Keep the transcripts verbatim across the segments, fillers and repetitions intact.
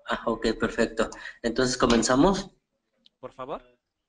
Ah, ok, perfecto. Entonces, ¿comenzamos? Por favor.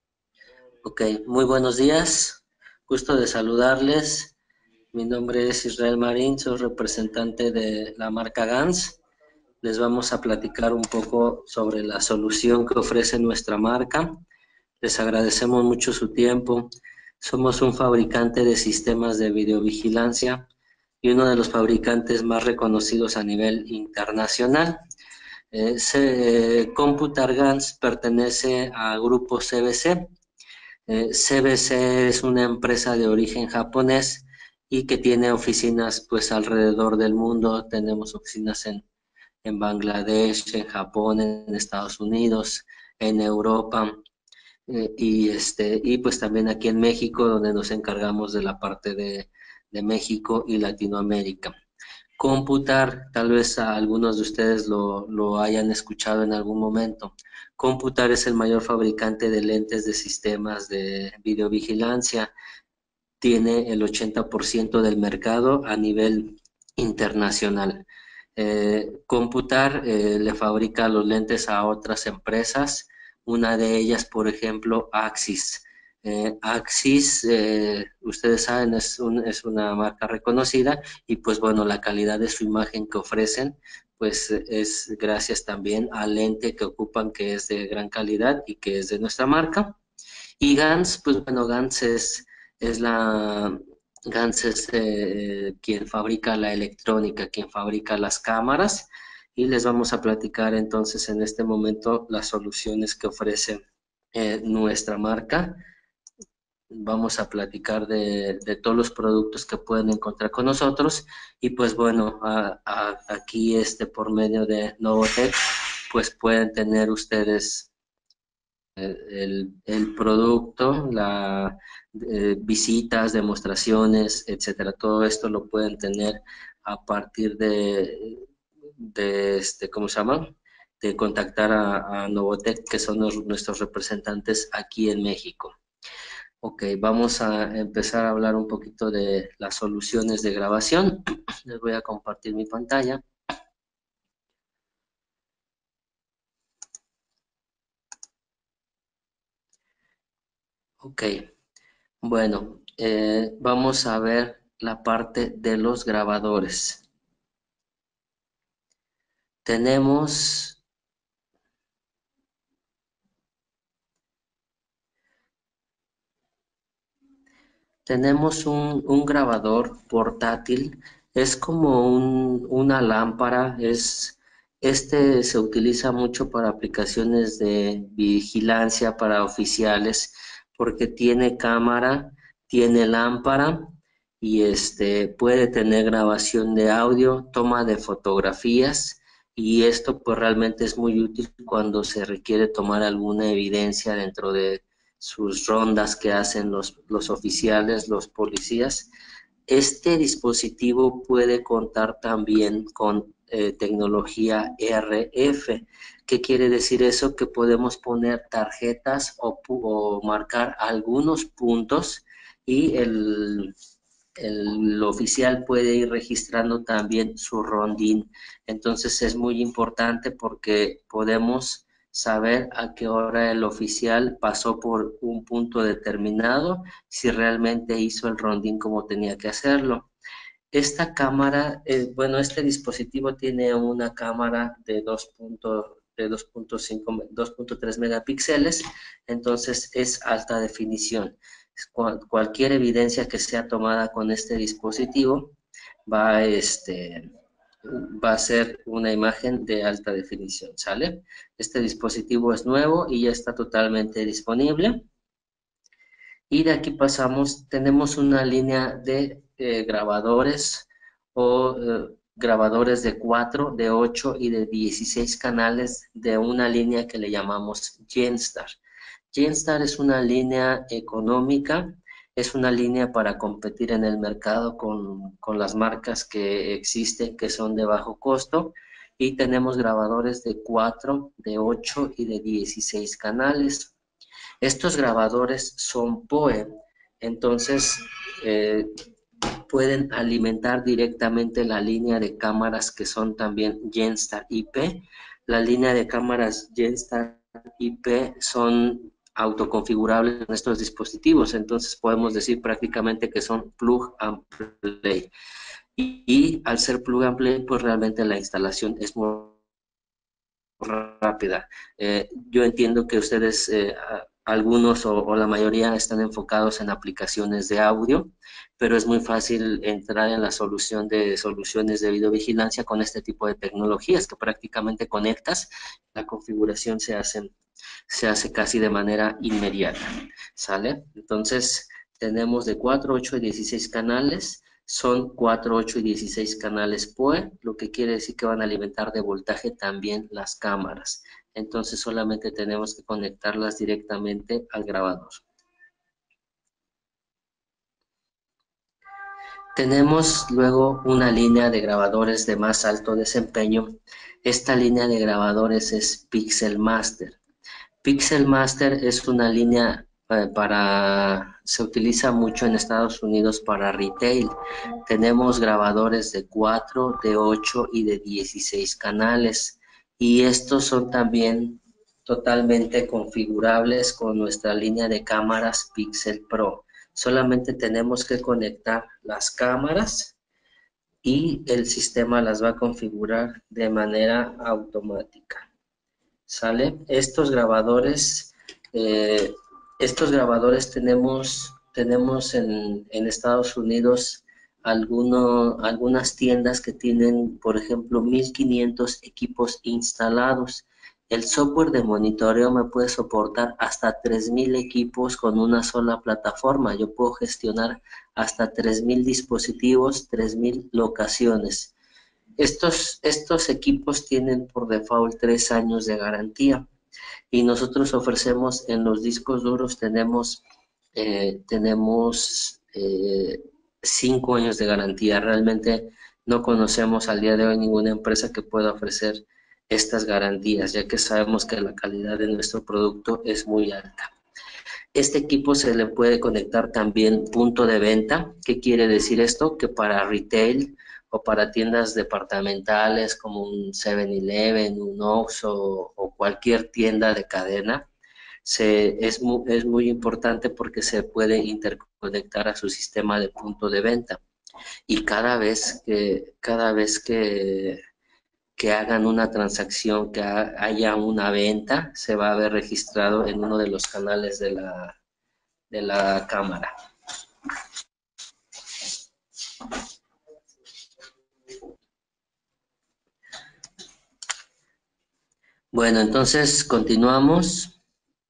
Ok, muy buenos días. Gusto de saludarles. Mi nombre es Israel Marín, soy representante de la marca Gans. Les vamos a platicar un poco sobre la solución que ofrece nuestra marca. Les agradecemos mucho su tiempo. Somos un fabricante de sistemas de videovigilancia y uno de los fabricantes más reconocidos a nivel internacional. Eh, C- Computar Gans pertenece a Grupo C B C. Eh, C B C es una empresa de origen japonés y que tiene oficinas pues alrededor del mundo. Tenemos oficinas en, en Bangladesh, en Japón, en Estados Unidos, en Europa, eh, y este y pues también aquí en México, donde nos encargamos de la parte de, de México y Latinoamérica. Computar, tal vez a algunos de ustedes lo, lo hayan escuchado en algún momento. Computar es el mayor fabricante de lentes de sistemas de videovigilancia. Tiene el ochenta por ciento del mercado a nivel internacional. Eh, Computar eh, le fabrica los lentes a otras empresas. Una de ellas, por ejemplo, Axis. Eh, Axis, eh, ustedes saben, es, un, es una marca reconocida y pues bueno, la calidad de su imagen que ofrecen pues es gracias también al lente que ocupan, que es de gran calidad y que es de nuestra marca. Y Gans, pues bueno, Gans es, es la, Gans es eh, quien fabrica la electrónica, quien fabrica las cámaras, y les vamos a platicar entonces en este momento las soluciones que ofrece eh, nuestra marca. Vamos a platicar de, de todos los productos que pueden encontrar con nosotros y pues bueno, a- a- aquí este por medio de Novotech, pues pueden tener ustedes el, el producto, la eh, visitas, demostraciones, etcétera. Todo esto lo pueden tener a partir de, de este, ¿cómo se llama? De contactar a, a Novotec, que son los- nuestros representantes aquí en México. Ok, vamos a empezar a hablar un poquito de las soluciones de grabación. Les voy a compartir mi pantalla. Ok, bueno, eh, vamos a ver la parte de los grabadores. Tenemos, tenemos un, un grabador portátil, es como un- una lámpara, es, este se utiliza mucho para aplicaciones de vigilancia para oficiales, porque tiene cámara, tiene lámpara y este puede tener grabación de audio, toma de fotografías. Y esto pues realmente es muy útil cuando se requiere tomar alguna evidencia dentro de sus rondas que hacen los, los oficiales, los policías. Este dispositivo puede contar también con eh, tecnología R F. ¿Qué quiere decir eso? Que podemos poner tarjetas o, o marcar algunos puntos y el, el oficial puede ir registrando también su rondín. Entonces es muy importante porque podemos saber a qué hora el oficial pasó por un punto determinado, si realmente hizo el rondín como tenía que hacerlo. Esta cámara, eh, bueno, este dispositivo tiene una cámara de dos de dos punto cinco, dos punto tres megapíxeles, entonces es alta definición. Cual, cualquier evidencia que sea tomada con este dispositivo va, este, va a ser una imagen de alta definición, ¿sale? Este dispositivo es nuevo y ya está totalmente disponible. Y de aquí pasamos, tenemos una línea de eh, grabadores o eh, grabadores de cuatro, de ocho y de dieciséis canales de una línea que le llamamos Genstar. Genstar es una línea económica, es una línea para competir en el mercado con, con las marcas que existen, que son de bajo costo, y tenemos grabadores de cuatro, de ocho y de dieciséis canales. Estos grabadores son P O E, entonces eh, pueden alimentar directamente la línea de cámaras que son también Genstar I P. La línea de cámaras Genstar I P son autoconfigurables en estos dispositivos, entonces podemos decir prácticamente que son plug and play. Y, y al ser plug and play, pues realmente la instalación es muy rápida. Eh, yo entiendo que ustedes, eh, algunos o, o la mayoría están enfocados en aplicaciones de audio, pero es muy fácil entrar en la solución de soluciones de videovigilancia con este tipo de tecnologías que prácticamente conectas, la configuración se hace, se hace casi de manera inmediata, ¿sale? Entonces, tenemos de cuatro, ocho y dieciséis canales. Son cuatro, ocho y dieciséis canales P O E, lo que quiere decir que van a alimentar de voltaje también las cámaras. Entonces solamente tenemos que conectarlas directamente al grabador. Tenemos luego una línea de grabadores de más alto desempeño. Esta línea de grabadores es Pixel Master. Pixel Master es una línea eh, para, se utiliza mucho en Estados Unidos para retail. Tenemos grabadores de cuatro, de ocho y de dieciséis canales. Y estos son también totalmente configurables con nuestra línea de cámaras Pixel Pro. Solamente tenemos que conectar las cámaras y el sistema las va a configurar de manera automática. ¿Sale? Estos grabadores, eh, estos grabadores tenemos, tenemos en, en Estados Unidos alguno, algunas tiendas que tienen, por ejemplo, mil quinientos equipos instalados. El software de monitoreo me puede soportar hasta tres mil equipos con una sola plataforma. Yo puedo gestionar hasta tres mil dispositivos, tres mil locaciones. Estos, estos equipos tienen por default tres años de garantía y nosotros ofrecemos en los discos duros, tenemos, eh, tenemos eh, cinco años de garantía. Realmente no conocemos al día de hoy ninguna empresa que pueda ofrecer estas garantías, ya que sabemos que la calidad de nuestro producto es muy alta. Este equipo se le puede conectar también punto de venta. ¿Qué quiere decir esto? Que para retail o para tiendas departamentales como un seven eleven, un Oxxo o cualquier tienda de cadena, se, es, muy, es muy importante porque se puede interconectar a su sistema de punto de venta. Y cada vez que, cada vez que que hagan una transacción, que ha, haya una venta, se va a ver registrado en uno de los canales de la, de la cámara. Bueno, entonces continuamos.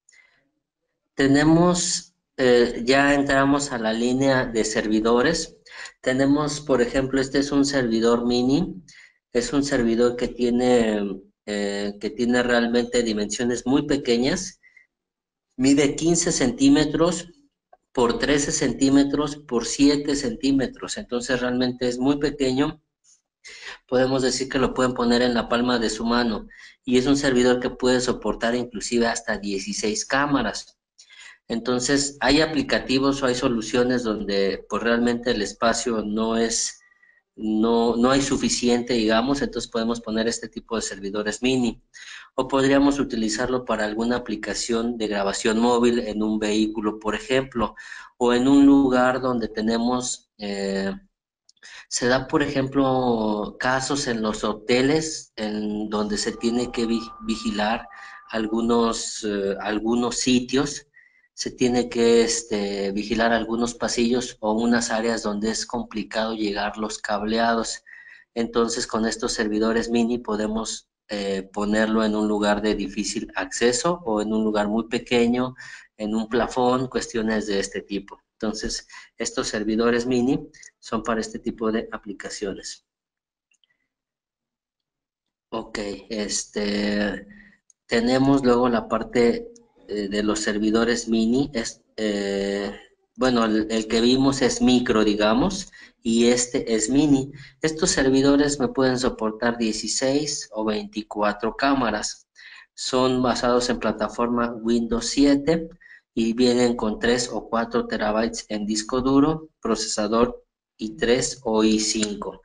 Tenemos, eh, ya entramos a la línea de servidores. Tenemos, por ejemplo, este es un servidor mini. Es un servidor que tiene, eh, que tiene realmente dimensiones muy pequeñas. Mide quince centímetros por trece centímetros por siete centímetros. Entonces realmente es muy pequeño. Podemos decir que lo pueden poner en la palma de su mano. Y es un servidor que puede soportar inclusive hasta dieciséis cámaras. Entonces, hay aplicativos o hay soluciones donde pues realmente el espacio no es, no, no hay suficiente, digamos, entonces podemos poner este tipo de servidores mini. O podríamos utilizarlo para alguna aplicación de grabación móvil en un vehículo, por ejemplo, o en un lugar donde tenemos, eh, se da, por ejemplo, casos en los hoteles en donde se tiene que vi- vigilar algunos, eh, algunos sitios, se tiene que este, vigilar algunos pasillos o unas áreas donde es complicado llegar los cableados. Entonces, con estos servidores mini podemos eh, ponerlo en un lugar de difícil acceso o en un lugar muy pequeño, en un plafón, cuestiones de este tipo. Entonces, estos servidores mini son para este tipo de aplicaciones. Ok, este, tenemos luego la parte eh, de los servidores mini. Es, eh, bueno, el, el que vimos es micro, digamos, y este es mini. Estos servidores me pueden soportar dieciséis o veinticuatro cámaras. Son basados en plataforma Windows siete y vienen con tres o cuatro terabytes en disco duro, procesador i tres o i cinco.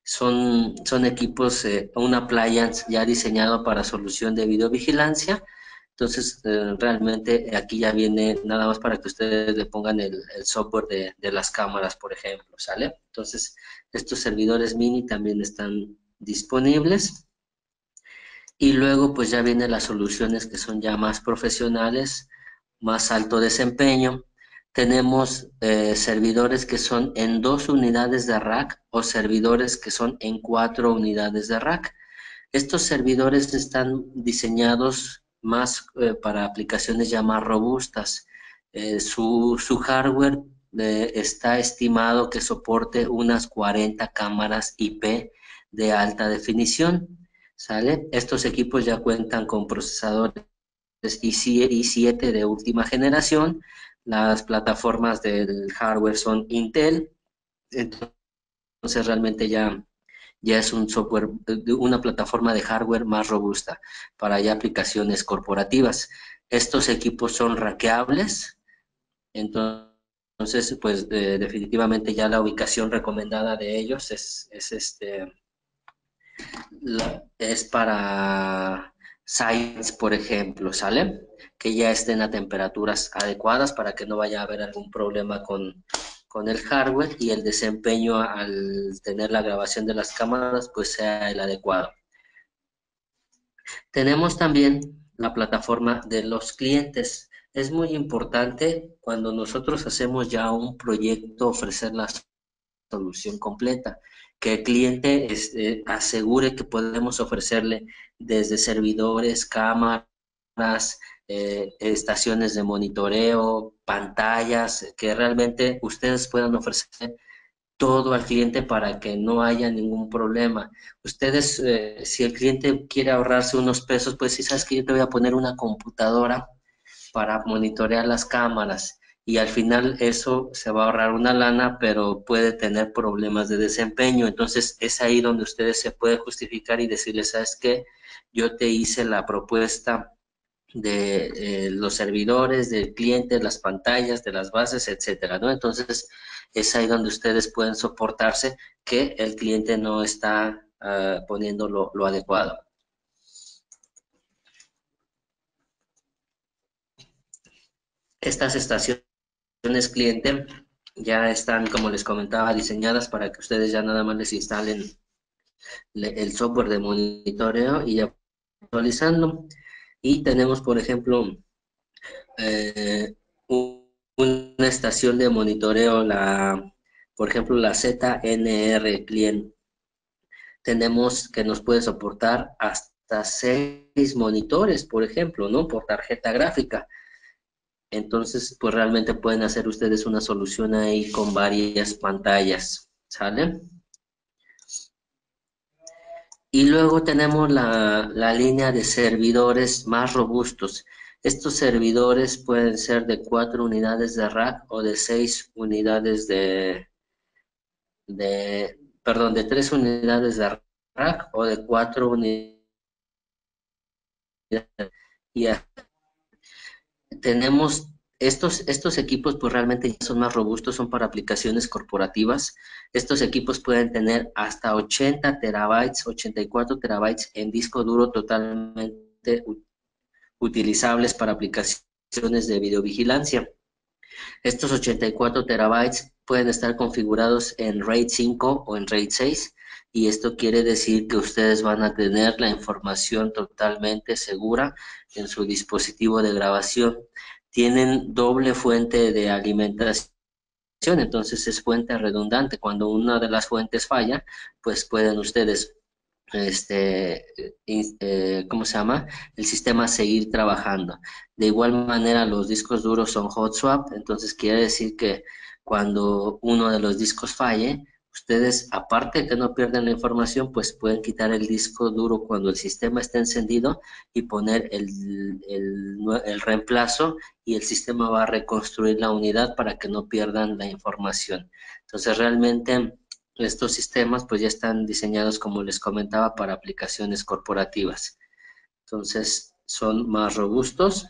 Son, son equipos, eh, un appliance ya diseñado para solución de videovigilancia. Entonces, eh, realmente aquí ya viene nada más para que ustedes le pongan el, el software de, de las cámaras, por ejemplo, ¿sale? Entonces, estos servidores mini también están disponibles. Y luego, pues ya vienen las soluciones que son ya más profesionales, más alto desempeño. Tenemos eh, servidores que son en dos unidades de rack o servidores que son en cuatro unidades de rack. Estos servidores están diseñados más eh, para aplicaciones ya más robustas. Eh, su, su hardware eh, está estimado que soporte unas cuarenta cámaras I P de alta definición, ¿sale? Estos equipos ya cuentan con procesadores i siete de última generación. Las plataformas del hardware son Intel, entonces realmente ya ya es un software, una plataforma de hardware más robusta para ya aplicaciones corporativas. Estos equipos son rackeables, entonces, pues eh, definitivamente ya la ubicación recomendada de ellos es, es, este, la, es para sites, por ejemplo, ¿sale? Que ya estén a temperaturas adecuadas para que no vaya a haber algún problema con, con el hardware y el desempeño al tener la grabación de las cámaras pues sea el adecuado. Tenemos también la plataforma de los clientes. Es muy importante cuando nosotros hacemos ya un proyecto ofrecer la solución completa, que el cliente este, asegure que podemos ofrecerle desde servidores, cámaras, eh, estaciones de monitoreo, pantallas, que realmente ustedes puedan ofrecer todo al cliente para que no haya ningún problema. Ustedes, eh, si el cliente quiere ahorrarse unos pesos, pues si sabes que yo te voy a poner una computadora para monitorear las cámaras y al final eso se va a ahorrar una lana, pero puede tener problemas de desempeño. Entonces es ahí donde ustedes se pueden justificar y decirles, ¿sabes qué? Yo te hice la propuesta de eh, los servidores, del cliente, las pantallas, de las bases, etcétera, ¿no? Entonces, es ahí donde ustedes pueden soportarse que el cliente no está uh, poniendo lo, lo adecuado. Estas estaciones cliente ya están, como les comentaba, diseñadas para que ustedes ya nada más les instalen le, el software de monitoreo y ya actualizando. Y tenemos, por ejemplo, eh, un, una estación de monitoreo, la, por ejemplo, la Z N R Client. Tenemos que nos puede soportar hasta seis monitores, por ejemplo, ¿no? Por tarjeta gráfica. Entonces, pues realmente pueden hacer ustedes una solución ahí con varias pantallas, ¿sale? Y luego tenemos la, la línea de servidores más robustos. Estos servidores pueden ser de cuatro unidades de rack o de seis unidades de, de, perdón, de tres unidades de rack o de cuatro unidades. Y tenemos estos, estos equipos, pues realmente ya son más robustos, son para aplicaciones corporativas. Estos equipos pueden tener hasta ochenta terabytes, ochenta y cuatro terabytes en disco duro totalmente utilizables para aplicaciones de videovigilancia. Estos ochenta y cuatro terabytes pueden estar configurados en RAID cinco o en RAID seis y esto quiere decir que ustedes van a tener la información totalmente segura en su dispositivo de grabación. Tienen doble fuente de alimentación, entonces es fuente redundante. Cuando una de las fuentes falla, pues pueden ustedes este, eh, ¿cómo se llama? El sistema seguir trabajando. De igual manera, los discos duros son hot swap, entonces quiere decir que cuando uno de los discos falle, ustedes, aparte de que no pierden la información, pues pueden quitar el disco duro cuando el sistema está encendido y poner el, el, el reemplazo y el sistema va a reconstruir la unidad para que no pierdan la información. Entonces, realmente estos sistemas pues ya están diseñados, como les comentaba, para aplicaciones corporativas. Entonces, son más robustos.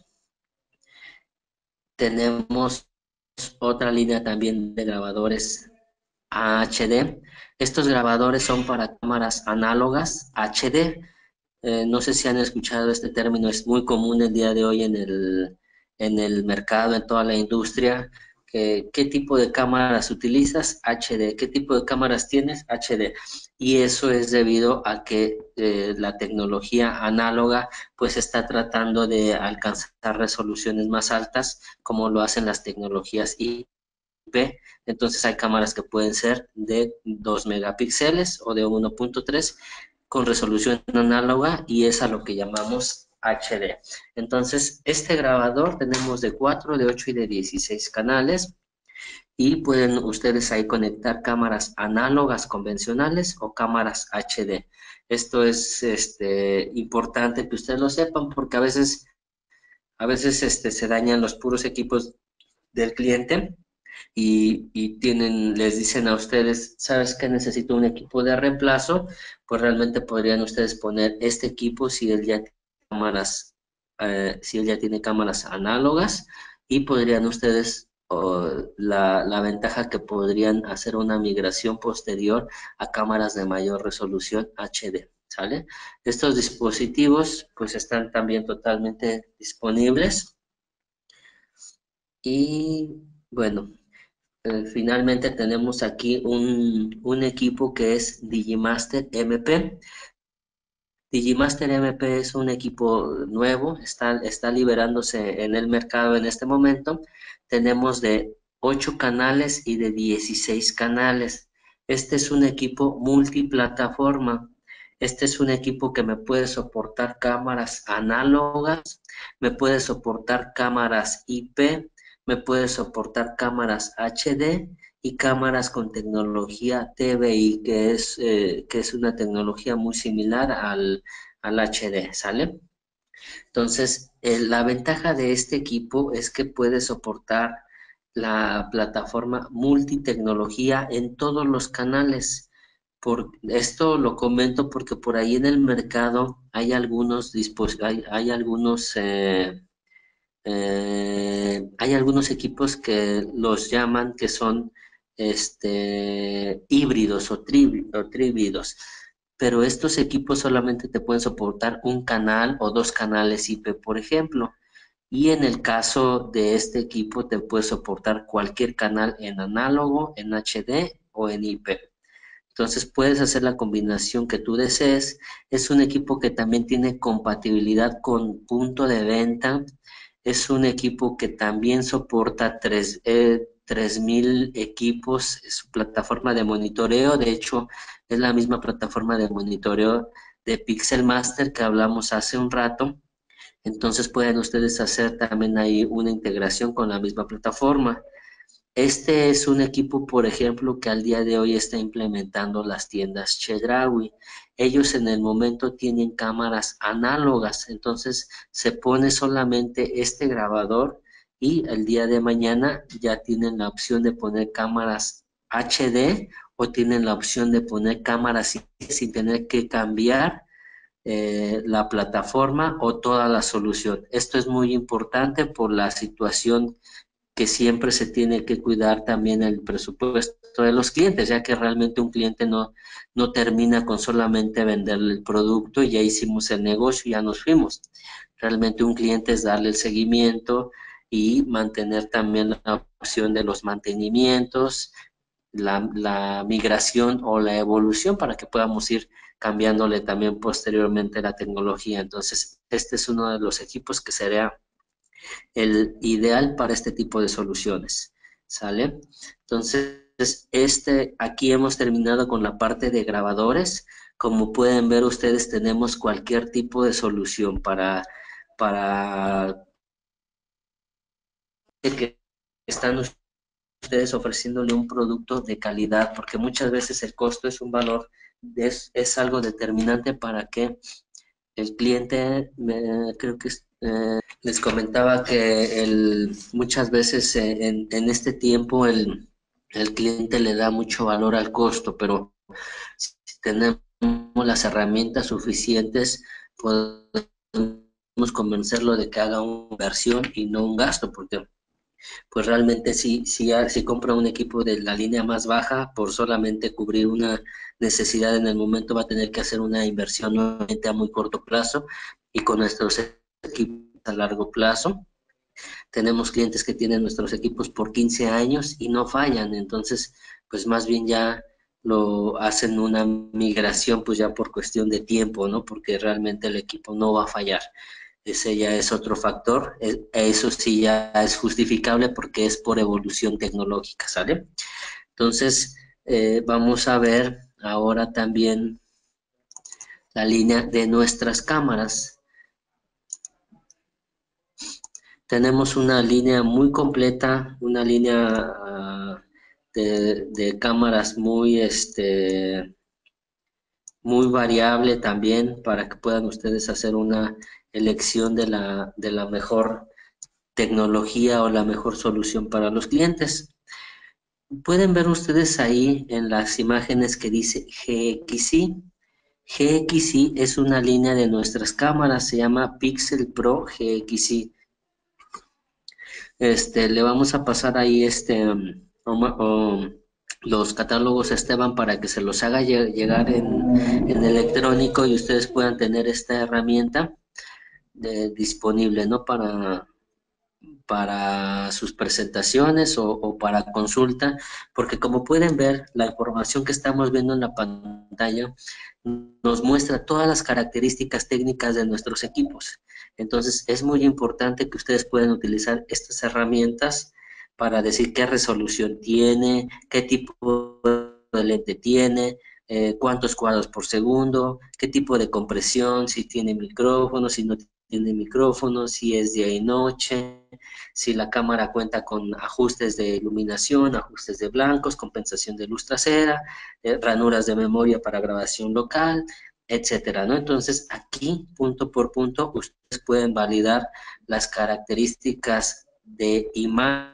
Tenemos otra línea también de grabadores A H D. Estos grabadores son para cámaras análogas H D. Eh, no sé si han escuchado este término, es muy común el día de hoy en el, en el mercado, en toda la industria. Que, ¿qué tipo de cámaras utilizas? H D. ¿Qué tipo de cámaras tienes? H D. Y eso es debido a que eh, la tecnología análoga pues está tratando de alcanzar resoluciones más altas, como lo hacen las tecnologías I P. Entonces hay cámaras que pueden ser de dos megapíxeles o de uno punto tres con resolución análoga, y es a lo que llamamos H D. Entonces, este grabador tenemos de cuatro, de ocho y de dieciséis canales, y pueden ustedes ahí conectar cámaras análogas convencionales o cámaras H D. Esto es este, importante que ustedes lo sepan, porque a veces, a veces este, se dañan los puros equipos del cliente y, y tienen, les dicen a ustedes, ¿sabes qué? Necesito un equipo de reemplazo. Pues realmente podrían ustedes poner este equipo si él ya tiene cámaras, eh, si él ya tiene cámaras análogas, y podrían ustedes, o la, la ventaja que podrían hacer una migración posterior a cámaras de mayor resolución H D, ¿sale? Estos dispositivos pues están también totalmente disponibles y bueno, eh, finalmente tenemos aquí un, un equipo que es Digimaster M P. Digimaster M P es un equipo nuevo, está, está liberándose en el mercado en este momento. Tenemos de ocho canales y de dieciséis canales. Este es un equipo multiplataforma. Este es un equipo que me puede soportar cámaras análogas, me puede soportar cámaras I P, me puede soportar cámaras H D y cámaras con tecnología T V I, que es, eh, que es una tecnología muy similar al, al H D, ¿sale? Entonces, eh, la ventaja de este equipo es que puede soportar la plataforma multitecnología en todos los canales. Por, esto lo comento porque por ahí en el mercado hay algunos, dispos- hay, hay algunos eh, eh, hay algunos equipos que los llaman que son este, híbridos o, tri, o tríbridos, pero estos equipos solamente te pueden soportar un canal o dos canales I P, por ejemplo. Y en el caso de este equipo te puede soportar cualquier canal en análogo, en H D o en I P. Entonces puedes hacer la combinación que tú desees. Es un equipo que también tiene compatibilidad con punto de venta. Es un equipo que también soporta tres, eh, tres mil equipos. Es su plataforma de monitoreo. De hecho, es la misma plataforma de monitoreo de Pixel Master que hablamos hace un rato. Entonces pueden ustedes hacer también ahí una integración con la misma plataforma. Este es un equipo, por ejemplo, que al día de hoy está implementando las tiendas Chedraui. Ellos en el momento tienen cámaras análogas, entonces se pone solamente este grabador y el día de mañana ya tienen la opción de poner cámaras H D o tienen la opción de poner cámaras sin, sin tener que cambiar eh, la plataforma o toda la solución. Esto es muy importante por la situación que siempre se tiene que cuidar también el presupuesto de los clientes, ya que realmente un cliente no, no termina con solamente venderle el producto y ya hicimos el negocio y ya nos fuimos. Realmente un cliente es darle el seguimiento y mantener también la opción de los mantenimientos, la, la migración o la evolución para que podamos ir cambiándole también posteriormente la tecnología. Entonces, este es uno de los equipos que sería el ideal para este tipo de soluciones, ¿sale? Entonces, este, aquí hemos terminado con la parte de grabadores. Como pueden ver ustedes, tenemos cualquier tipo de solución para, para que están ustedes ofreciéndole un producto de calidad, porque muchas veces el costo es un valor, es, es algo determinante para que el cliente, me, creo que eh, les comentaba que el, muchas veces eh, en, en este tiempo el, el cliente le da mucho valor al costo, pero si tenemos las herramientas suficientes, podemos convencerlo de que haga una inversión y no un gasto, porque pues realmente si, si, si compra un equipo de la línea más baja, por solamente cubrir una necesidad en el momento va a tener que hacer una inversión nuevamente a muy corto plazo, y con nuestros equipos a largo plazo. Tenemos clientes que tienen nuestros equipos por quince años y no fallan, entonces pues más bien ya lo hacen una migración pues ya por cuestión de tiempo, ¿no? Porque realmente el equipo no va a fallar. Ese ya es otro factor, e- eso sí ya es justificable porque es por evolución tecnológica, ¿sale? Entonces, eh, vamos a ver ahora también la línea de nuestras cámaras. Tenemos una línea muy completa, una línea uh, de, de, cámaras muy, este, muy variable también para que puedan ustedes hacer una elección de la, de la mejor tecnología o la mejor solución para los clientes. Pueden ver ustedes ahí en las imágenes que dice G X I. G X I es una línea de nuestras cámaras, se llama Pixel Pro G X I. Este, le vamos a pasar ahí este, um, um, los catálogos a Esteban para que se los haga llegar en, en electrónico y ustedes puedan tener esta herramienta de, disponible, ¿no? Para, para sus presentaciones o, o para consulta, porque como pueden ver, la información que estamos viendo en la pantalla nos muestra todas las características técnicas de nuestros equipos. Entonces, es muy importante que ustedes puedan utilizar estas herramientas para decir qué resolución tiene, qué tipo de lente tiene, eh, cuántos cuadros por segundo, qué tipo de compresión, si tiene micrófono, si no tiene micrófono, si es día y noche, si la cámara cuenta con ajustes de iluminación, ajustes de blancos, compensación de luz trasera, eh, ranuras de memoria para grabación local, etcétera, ¿no? Entonces, aquí, punto por punto, ustedes pueden validar las características de imagen,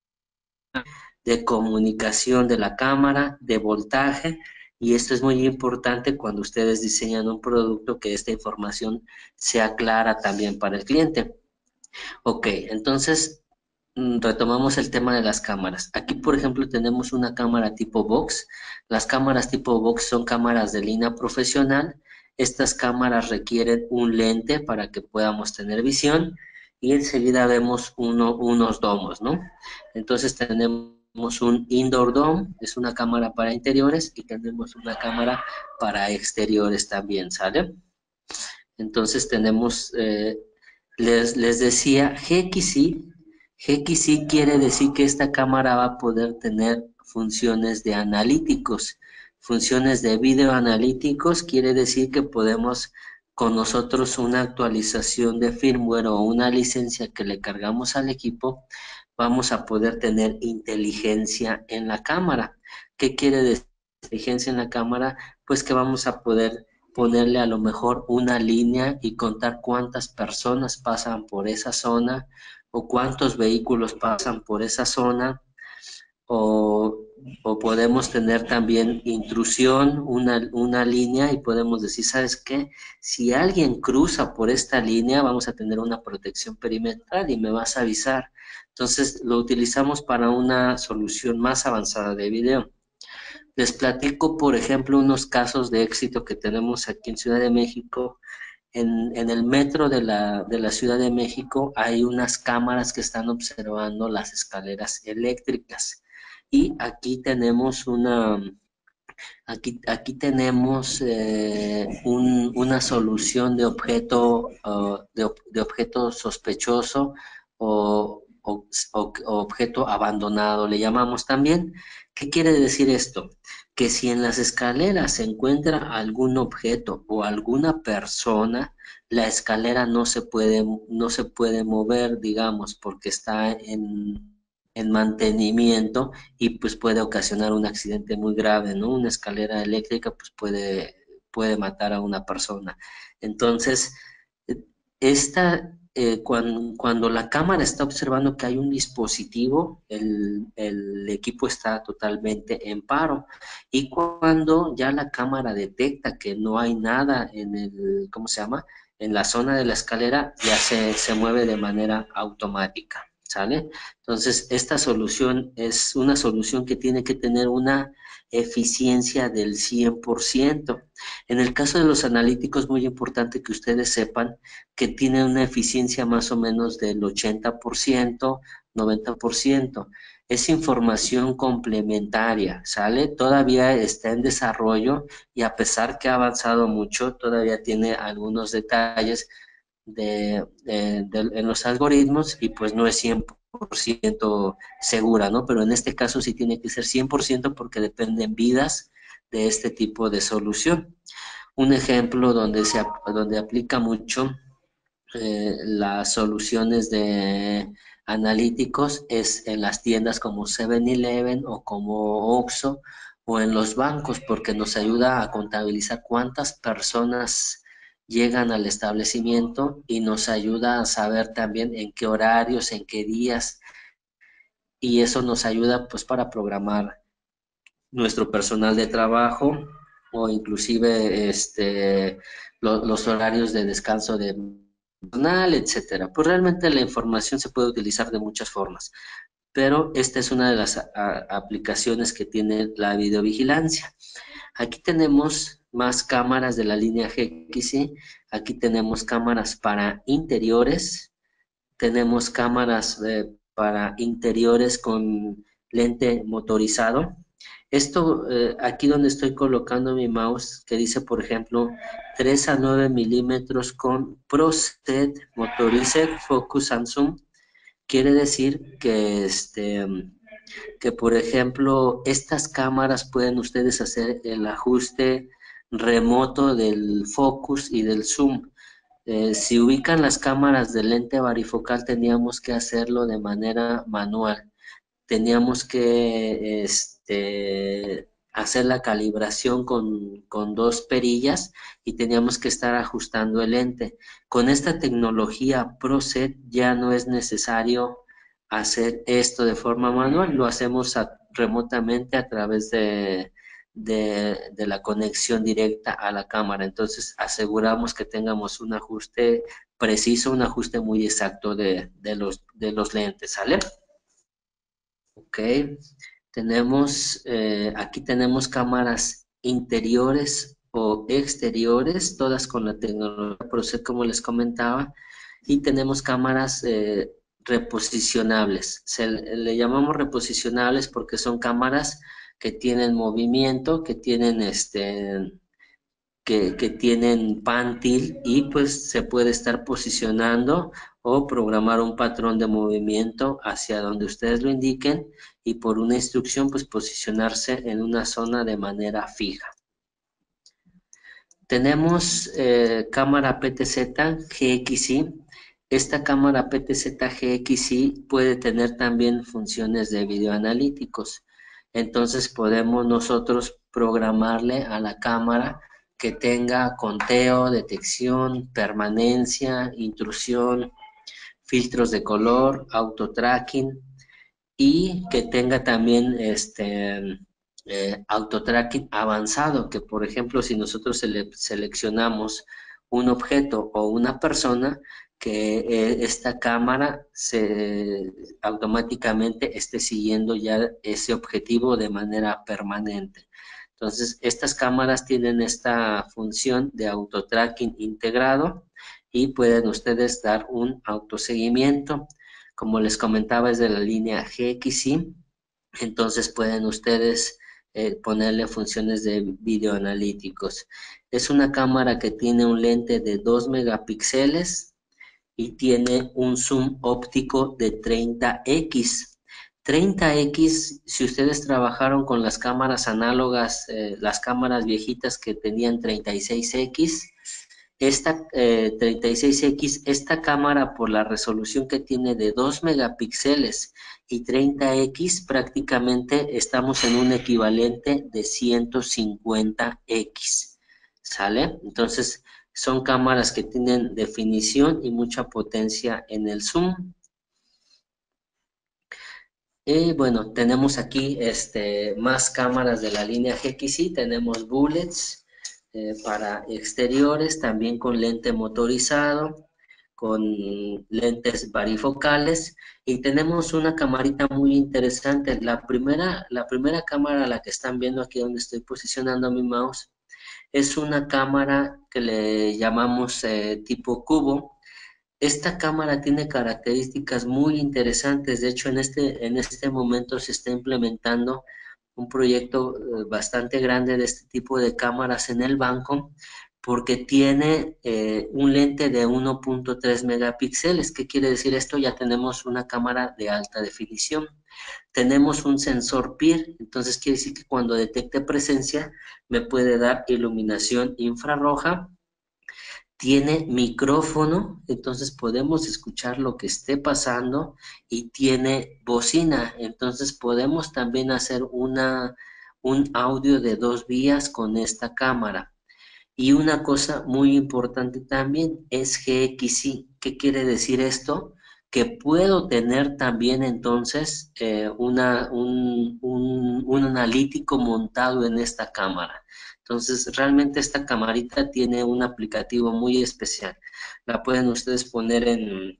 de comunicación de la cámara, de voltaje, y esto es muy importante cuando ustedes diseñan un producto, que esta información sea clara también para el cliente. Ok, entonces retomamos el tema de las cámaras. Aquí, por ejemplo, tenemos una cámara tipo box. Las cámaras tipo box son cámaras de línea profesional. Estas cámaras requieren un lente para que podamos tener visión, y enseguida vemos uno, unos domos, ¿no? Entonces tenemos un indoor dome, es una cámara para interiores, y tenemos una cámara para exteriores también, ¿sale? Entonces tenemos, eh, les, les decía, G X I. G X I quiere decir que esta cámara va a poder tener funciones de analíticos. Funciones de video analíticos quiere decir que podemos, con nosotros, una actualización de firmware o una licencia que le cargamos al equipo, vamos a poder tener inteligencia en la cámara. ¿Qué quiere decir inteligencia en la cámara? Pues que vamos a poder ponerle a lo mejor una línea y contar cuántas personas pasan por esa zona, o cuántos vehículos pasan por esa zona, o, o podemos tener también intrusión, una, una línea, y podemos decir, ¿sabes qué? Si alguien cruza por esta línea, vamos a tener una protección perimetral y me vas a avisar. Entonces, lo utilizamos para una solución más avanzada de video. Les platico, por ejemplo, unos casos de éxito que tenemos aquí en Ciudad de México. En, en el metro de la, de la Ciudad de México hay unas cámaras que están observando las escaleras eléctricas. Y aquí tenemos una, aquí, aquí tenemos eh, un, una solución de objeto, uh, de, de objeto sospechoso o, o, o, objeto abandonado, le llamamos también. ¿Qué quiere decir esto? Que si en las escaleras se encuentra algún objeto o alguna persona, la escalera no se puede, no se puede mover, digamos, porque está en, en mantenimiento, y pues puede ocasionar un accidente muy grave, ¿no? Una escalera eléctrica pues puede, puede matar a una persona. Entonces, esta, eh, cuando, cuando la cámara está observando que hay un dispositivo, el, el equipo está totalmente en paro. Y cuando ya la cámara detecta que no hay nada en el, ¿cómo se llama? En la zona de la escalera, ya se, se mueve de manera automática, ¿sale? Entonces, esta solución es una solución que tiene que tener una eficiencia del cien por ciento. En el caso de los analíticos, muy importante que ustedes sepan que tienen una eficiencia más o menos del ochenta por ciento, noventa por ciento. Es información complementaria, ¿sale? Todavía está en desarrollo y a pesar que ha avanzado mucho, todavía tiene algunos detalles de, de, de, en los algoritmos y pues no es cien por ciento segura, ¿no? Pero en este caso sí tiene que ser cien por ciento porque dependen vidas de este tipo de solución. Un ejemplo donde, se, donde aplica mucho eh, las soluciones de analíticos es en las tiendas como seven eleven o como Oxxo o en los bancos porque nos ayuda a contabilizar cuántas personas llegan al establecimiento y nos ayuda a saber también en qué horarios, en qué días y eso nos ayuda pues para programar nuestro personal de trabajo o inclusive este, lo, los horarios de descanso de personal, etcétera. Pues realmente la información se puede utilizar de muchas formas, pero esta es una de las a, aplicaciones que tiene la videovigilancia. Aquí tenemos más cámaras de la línea G X I, aquí tenemos cámaras para interiores, tenemos cámaras eh, para interiores con lente motorizado. Esto, eh, aquí donde estoy colocando mi mouse, que dice, por ejemplo, tres a nueve milímetros con ProSet Motorized Focus and Zoom, quiere decir que, este, que, por ejemplo, estas cámaras pueden ustedes hacer el ajuste remoto del focus y del zoom. Eh, si ubican las cámaras de lente varifocal, teníamos que hacerlo de manera manual. Teníamos que este, hacer la calibración con, con dos perillas y teníamos que estar ajustando el lente. Con esta tecnología ProSet ya no es necesario hacer esto de forma manual, lo hacemos a, remotamente a través de, de, de la conexión directa a la cámara. Entonces aseguramos que tengamos un ajuste preciso, un ajuste muy exacto de, de, los, de los lentes, ¿sale? Ok, tenemos, eh, aquí tenemos cámaras interiores o exteriores, todas con la tecnología ProSet como les comentaba, y tenemos cámaras eh, reposicionables. Se le llamamos reposicionables porque son cámaras que tienen movimiento, que tienen este que, que tienen pan tilt y pues se puede estar posicionando o programar un patrón de movimiento hacia donde ustedes lo indiquen y por una instrucción pues posicionarse en una zona de manera fija. Tenemos eh, cámara P T Z G X I. Esta cámara P T Z G X I puede tener también funciones de videoanalíticos. Entonces podemos nosotros programarle a la cámara que tenga conteo, detección, permanencia, intrusión, filtros de color, auto-tracking y que tenga también este eh, auto-tracking avanzado, que por ejemplo si nosotros sele seleccionamos un objeto o una persona, que eh, esta cámara se automáticamente esté siguiendo ya ese objetivo de manera permanente. Entonces, estas cámaras tienen esta función de auto-tracking integrado y pueden ustedes dar un autoseguimiento. Como les comentaba, es de la línea G X I, entonces pueden ustedes eh, ponerle funciones de videoanalíticos. Es una cámara que tiene un lente de dos megapíxeles y tiene un zoom óptico de treinta equis. treinta equis, si ustedes trabajaron con las cámaras análogas, eh, las cámaras viejitas que tenían treinta y seis equis, esta eh, treinta y seis equis, esta cámara por la resolución que tiene de dos megapíxeles y treinta equis, prácticamente estamos en un equivalente de ciento cincuenta equis, ¿sale? Entonces, son cámaras que tienen definición y mucha potencia en el zoom. Y bueno, tenemos aquí este, más cámaras de la línea G X I, tenemos bullets eh, para exteriores, también con lente motorizado, con lentes varifocales, y tenemos una camarita muy interesante. La primera, la primera cámara, la que están viendo aquí donde estoy posicionando mi mouse, es una cámara que le llamamos eh, tipo cubo. Esta cámara tiene características muy interesantes. De hecho, en este, en este momento se está implementando un proyecto eh, bastante grande de este tipo de cámaras en el banco, porque tiene eh, un lente de uno punto tres megapíxeles. ¿Qué quiere decir esto? Ya tenemos una cámara de alta definición. Tenemos un sensor P I R, entonces quiere decir que cuando detecte presencia me puede dar iluminación infrarroja. Tiene micrófono, entonces podemos escuchar lo que esté pasando, y tiene bocina, entonces podemos también hacer una, un audio de dos vías con esta cámara. Y una cosa muy importante también es G X I. ¿Qué quiere decir esto? Que puedo tener también entonces eh, una, un, un, un analítico montado en esta cámara. Entonces, realmente esta camarita tiene un aplicativo muy especial. La pueden ustedes poner en,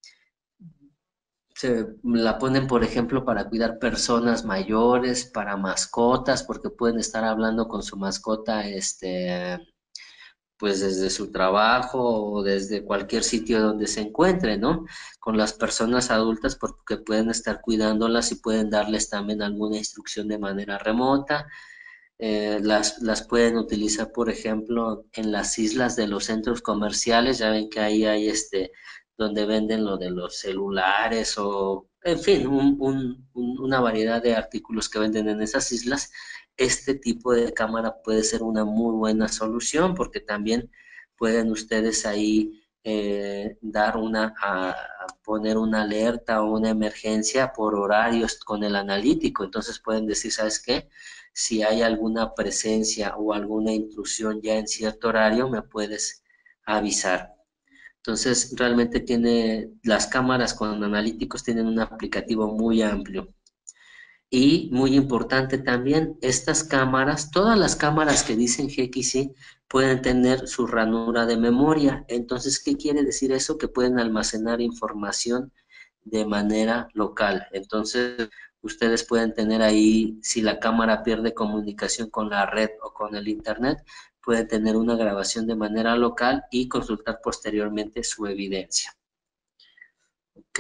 se la ponen, por ejemplo, para cuidar personas mayores, para mascotas, porque pueden estar hablando con su mascota, este pues desde su trabajo o desde cualquier sitio donde se encuentre, ¿no? Con las personas adultas, porque pueden estar cuidándolas y pueden darles también alguna instrucción de manera remota. Eh, las, las pueden utilizar, por ejemplo, en las islas de los centros comerciales. Ya ven que ahí hay este, donde venden lo de los celulares o, en fin, un, un, un, una variedad de artículos que venden en esas islas. Este tipo de cámara puede ser una muy buena solución, porque también pueden ustedes ahí eh, dar una, a, a poner una alerta o una emergencia por horarios con el analítico. Entonces pueden decir, ¿sabes qué? Si hay alguna presencia o alguna intrusión ya en cierto horario, me puedes avisar. Entonces, realmente tiene, las cámaras con analíticos tienen un aplicativo muy amplio. Y muy importante también, estas cámaras, todas las cámaras que dicen G X I pueden tener su ranura de memoria. Entonces, ¿qué quiere decir eso? Que pueden almacenar información de manera local. Entonces, ustedes pueden tener ahí, si la cámara pierde comunicación con la red o con el internet, pueden tener una grabación de manera local y consultar posteriormente su evidencia. ¿Ok?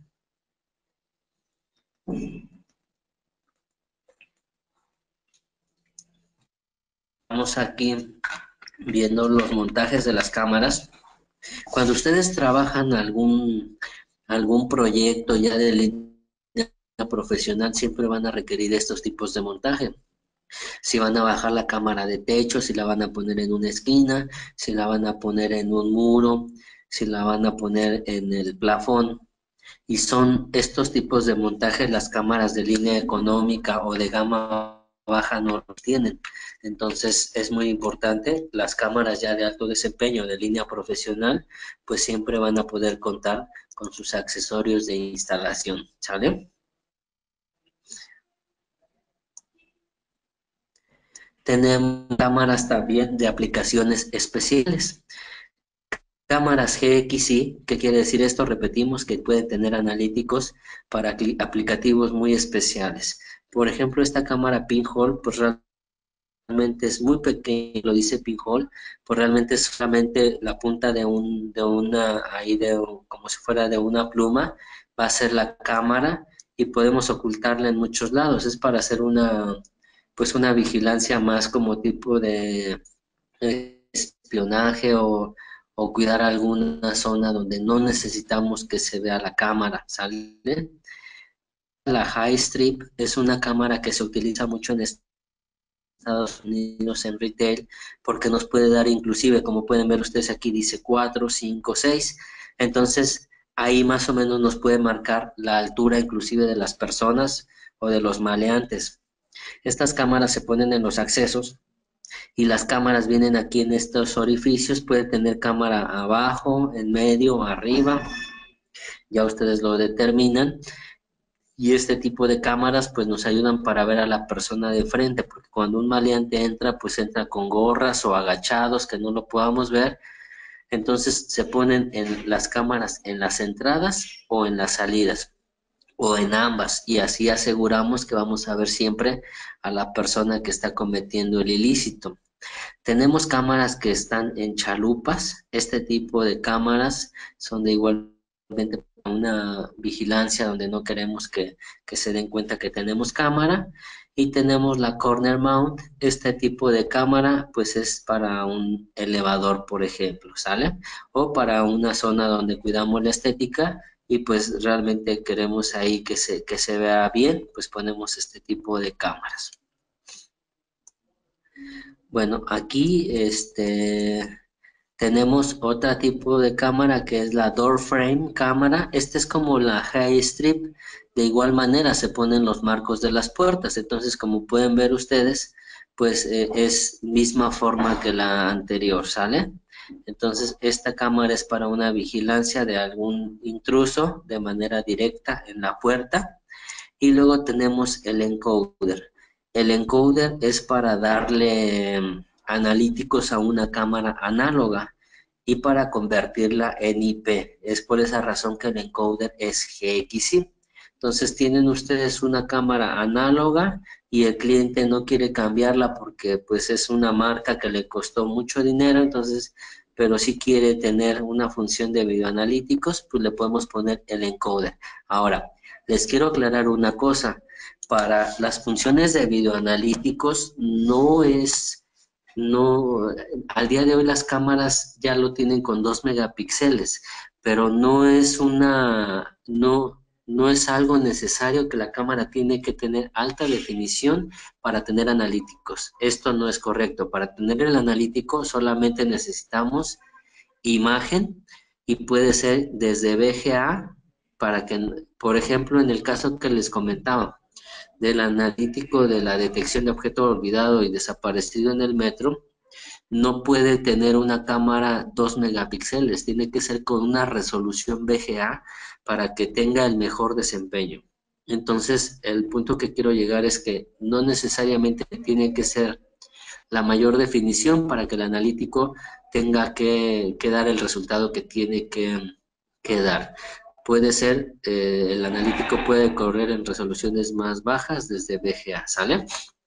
Vamos aquí viendo los montajes de las cámaras. Cuando ustedes trabajan algún, algún proyecto ya de línea profesional, siempre van a requerir estos tipos de montaje. Si van a bajar la cámara de techo, si la van a poner en una esquina, si la van a poner en un muro, si la van a poner en el plafón. Y son estos tipos de montajes, las cámaras de línea económica o de gama baja no los tienen. Entonces es muy importante, las cámaras ya de alto desempeño de línea profesional, pues siempre van a poder contar con sus accesorios de instalación, ¿sale? Tenemos cámaras también de aplicaciones especiales. Cámaras G X I, ¿qué quiere decir esto? Repetimos que pueden tener analíticos para aplicativos muy especiales. Por ejemplo, esta cámara pinhole, pues realmente es muy pequeña, lo dice pinhole, pues realmente es solamente la punta de un, de una, ahí de, como si fuera de una pluma, va a ser la cámara, y podemos ocultarla en muchos lados. Es para hacer una, pues una vigilancia más como tipo de espionaje, o, o cuidar alguna zona donde no necesitamos que se vea la cámara, ¿sale? La High Strip es una cámara que se utiliza mucho en Estados Unidos en retail, porque nos puede dar inclusive, como pueden ver ustedes aquí, dice cuatro, cinco, seis. Entonces ahí más o menos nos puede marcar la altura inclusive de las personas o de los maleantes. Estas cámaras se ponen en los accesos, y las cámaras vienen aquí en estos orificios. Puede tener cámara abajo, en medio, arriba, ya ustedes lo determinan. Y este tipo de cámaras pues nos ayudan para ver a la persona de frente, porque cuando un maleante entra, pues entra con gorras o agachados que no lo podamos ver. Entonces se ponen en las cámaras en las entradas o en las salidas, o en ambas, y así aseguramos que vamos a ver siempre a la persona que está cometiendo el ilícito. Tenemos cámaras que están en chalupas. Este tipo de cámaras son de igualmente una vigilancia donde no queremos que, que se den cuenta que tenemos cámara. Y tenemos la corner mount. Este tipo de cámara pues es para un elevador, por ejemplo, ¿sale? O para una zona donde cuidamos la estética y pues realmente queremos ahí que se, que se vea bien, pues ponemos este tipo de cámaras. Bueno, aquí este, tenemos otro tipo de cámara que es la door frame cámara. Esta es como la high strip. De igual manera se ponen los marcos de las puertas. Entonces, como pueden ver ustedes, pues eh, es misma forma que la anterior, ¿sale? Entonces, esta cámara es para una vigilancia de algún intruso de manera directa en la puerta. Y luego tenemos el encoder. El encoder es para darle um, analíticos a una cámara análoga y para convertirla en I P. Es por esa razón que el encoder es G X I. Entonces tienen ustedes una cámara análoga y el cliente no quiere cambiarla porque pues es una marca que le costó mucho dinero, entonces, pero si quiere tener una función de videoanalíticos, pues le podemos poner el encoder. Ahora, les quiero aclarar una cosa, para las funciones de videoanalíticos no es, no, al día de hoy las cámaras ya lo tienen con dos megapíxeles, pero no es una, no, no es algo necesario que la cámara tiene que tener alta definición para tener analíticos. Esto no es correcto. Para tener el analítico solamente necesitamos imagen y puede ser desde V G A para que, por ejemplo, en el caso que les comentaba, del analítico de la detección de objeto olvidado y desaparecido en el metro, no puede tener una cámara dos megapíxeles, tiene que ser con una resolución V G A para que tenga el mejor desempeño. Entonces, el punto que quiero llegar es que no necesariamente tiene que ser la mayor definición para que el analítico tenga que, que dar el resultado que tiene que, que dar. Puede ser, eh, el analítico puede correr en resoluciones más bajas desde V G A, ¿sale?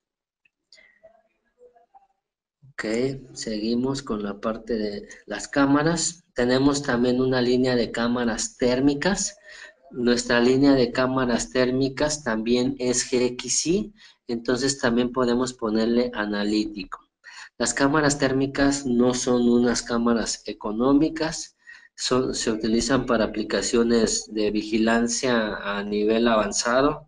Ok, seguimos con la parte de las cámaras. Tenemos también una línea de cámaras térmicas. Nuestra línea de cámaras térmicas también es G X I, entonces también podemos ponerle analítico. Las cámaras térmicas no son unas cámaras económicas, son, se utilizan para aplicaciones de vigilancia a nivel avanzado.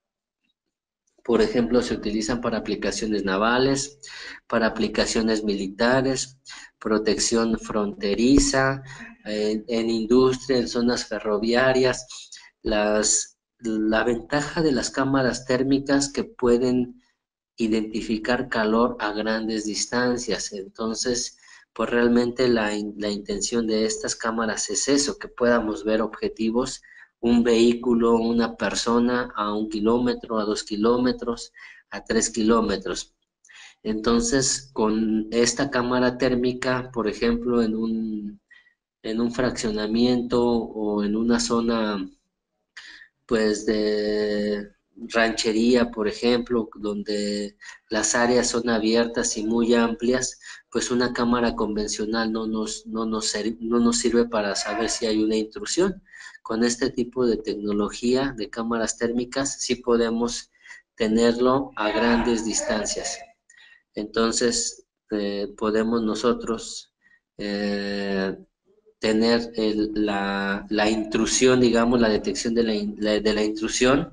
Por ejemplo, se utilizan para aplicaciones navales, para aplicaciones militares, protección fronteriza, eh, en industria, en zonas ferroviarias. Las, la ventaja de las cámaras térmicas que pueden identificar calor a grandes distancias. Entonces, pues realmente la, la intención de estas cámaras es eso, que podamos ver objetivos, un vehículo, una persona a un kilómetro, a dos kilómetros, a tres kilómetros. Entonces, con esta cámara térmica, por ejemplo, en un, en un fraccionamiento o en una zona pues de ranchería, por ejemplo, donde las áreas son abiertas y muy amplias, pues una cámara convencional no nos, no nos, no nos sirve para saber si hay una intrusión. Con este tipo de tecnología de cámaras térmicas sí podemos tenerlo a grandes distancias. Entonces, eh, podemos nosotros eh, tener el, la, la intrusión, digamos, la detección de la, la, de la intrusión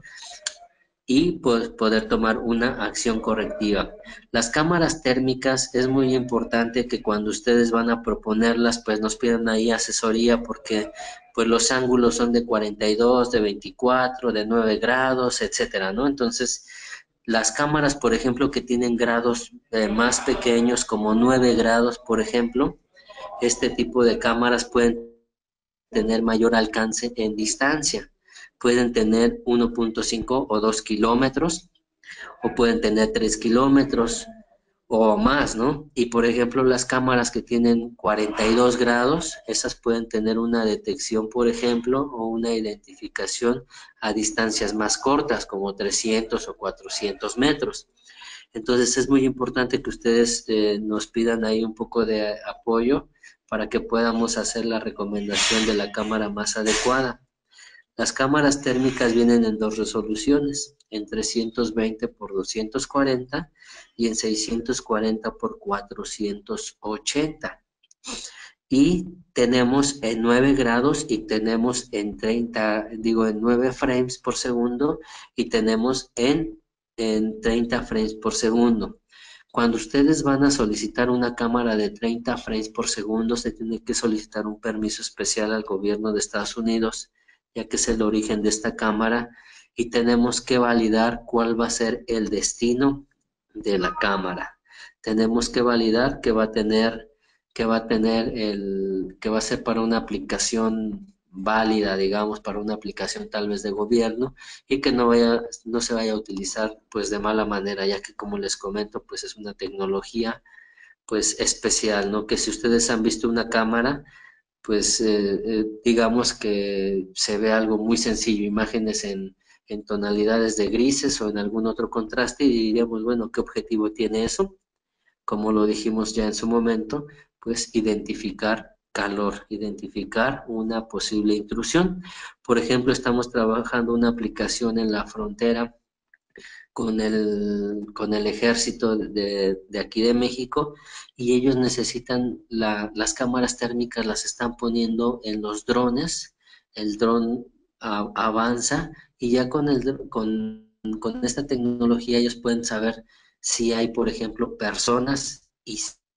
y pues, poder tomar una acción correctiva. Las cámaras térmicas es muy importante que cuando ustedes van a proponerlas, pues nos pidan ahí asesoría porque pues los ángulos son de cuarenta y dos, de veinticuatro, de nueve grados, etcétera, ¿no? Entonces, las cámaras, por ejemplo, que tienen grados eh, más pequeños, como nueve grados, por ejemplo, este tipo de cámaras pueden tener mayor alcance en distancia. Pueden tener uno punto cinco o dos kilómetros, o pueden tener tres kilómetros, o más, ¿no? Y por ejemplo, las cámaras que tienen cuarenta y dos grados, esas pueden tener una detección, por ejemplo, o una identificación a distancias más cortas, como trescientos o cuatrocientos metros. Entonces es muy importante que ustedes eh, nos pidan ahí un poco de apoyo para que podamos hacer la recomendación de la cámara más adecuada. Las cámaras térmicas vienen en dos resoluciones, en trescientos veinte por doscientos cuarenta y en seiscientos cuarenta por cuatrocientos ochenta. Y tenemos en nueve grados y tenemos en treinta, digo, en nueve frames por segundo y tenemos en, en treinta frames por segundo. Cuando ustedes van a solicitar una cámara de treinta frames por segundo, se tiene que solicitar un permiso especial al gobierno de Estados Unidos, ya que es el origen de esta cámara, y tenemos que validar cuál va a ser el destino de la cámara. Tenemos que validar que va a tener, que va a tener el, que va a ser para una aplicación válida, digamos, para una aplicación tal vez de gobierno, y que no vaya, no se vaya a utilizar pues de mala manera, ya que como les comento, pues es una tecnología pues especial, ¿no? Que si ustedes han visto una cámara, pues eh, eh, digamos que se ve algo muy sencillo, imágenes en, en tonalidades de grises o en algún otro contraste, y diríamos, bueno, ¿qué objetivo tiene eso? Como lo dijimos ya en su momento, pues identificar calor, identificar una posible intrusión. Por ejemplo, estamos trabajando una aplicación en la frontera con el, con el ejército de, de aquí de México, y ellos necesitan la, las cámaras térmicas, las están poniendo en los drones, el dron a, avanza y ya con, el, con, con esta tecnología ellos pueden saber si hay, por ejemplo, personas y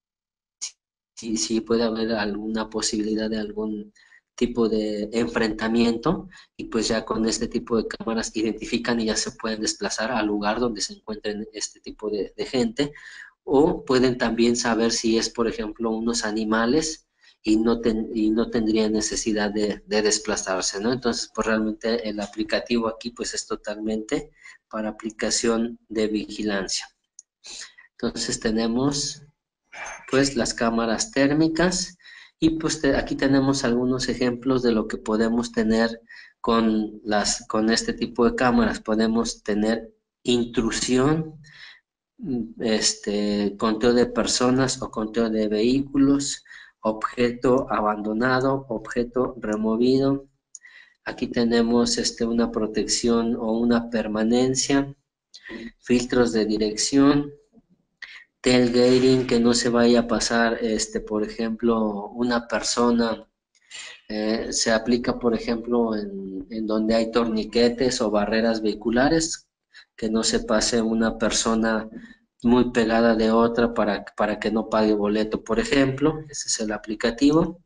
si, si puede haber alguna posibilidad de algún tipo de enfrentamiento, y pues ya con este tipo de cámaras identifican y ya se pueden desplazar al lugar donde se encuentren este tipo de, de gente, o pueden también saber si es, por ejemplo, unos animales y no, ten, y no tendrían necesidad de, de desplazarse, ¿no? Entonces, pues realmente el aplicativo aquí pues es totalmente para aplicación de vigilancia. Entonces tenemos pues las cámaras térmicas, y pues te, aquí tenemos algunos ejemplos de lo que podemos tener con, las, con este tipo de cámaras. Podemos tener intrusión, este, conteo de personas o conteo de vehículos, objeto abandonado, objeto removido. Aquí tenemos este, una protección o una permanencia, filtros de dirección, tailgating, que no se vaya a pasar, este, por ejemplo, una persona, eh, se aplica, por ejemplo, en, en donde hay torniquetes o barreras vehiculares, que no se pase una persona muy pegada de otra para, para que no pague boleto, por ejemplo. Ese es el aplicativo.